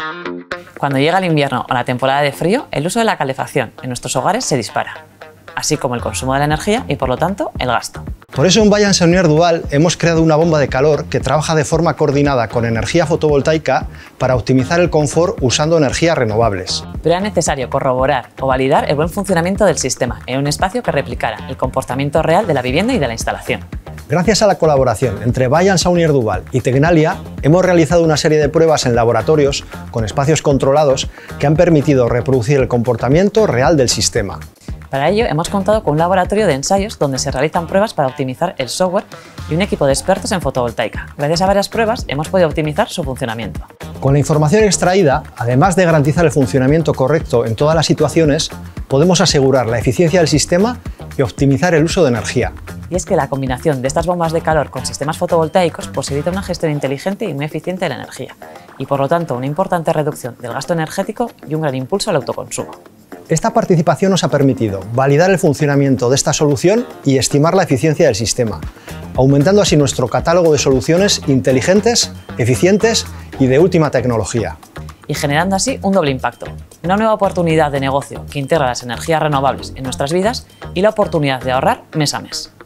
Cuando llega el invierno o la temporada de frío, el uso de la calefacción en nuestros hogares se dispara, así como el consumo de la energía y, por lo tanto, el gasto. Por eso en Vaillant Saunier Duval hemos creado una bomba de calor que trabaja de forma coordinada con energía fotovoltaica para optimizar el confort usando energías renovables. Pero era necesario corroborar o validar el buen funcionamiento del sistema en un espacio que replicara el comportamiento real de la vivienda y de la instalación. Gracias a la colaboración entre Vaillant Saunier Duval y Tecnalia, hemos realizado una serie de pruebas en laboratorios con espacios controlados que han permitido reproducir el comportamiento real del sistema. Para ello, hemos contado con un laboratorio de ensayos donde se realizan pruebas para optimizar el software y un equipo de expertos en fotovoltaica. Gracias a varias pruebas, hemos podido optimizar su funcionamiento. Con la información extraída, además de garantizar el funcionamiento correcto en todas las situaciones, podemos asegurar la eficiencia del sistema y optimizar el uso de energía. Y es que la combinación de estas bombas de calor con sistemas fotovoltaicos posibilita una gestión inteligente y muy eficiente de la energía, y por lo tanto una importante reducción del gasto energético y un gran impulso al autoconsumo. Esta participación nos ha permitido validar el funcionamiento de esta solución y estimar la eficiencia del sistema, aumentando así nuestro catálogo de soluciones inteligentes, eficientes y de última tecnología. Y generando así un doble impacto, una nueva oportunidad de negocio que integra las energías renovables en nuestras vidas y la oportunidad de ahorrar mes a mes.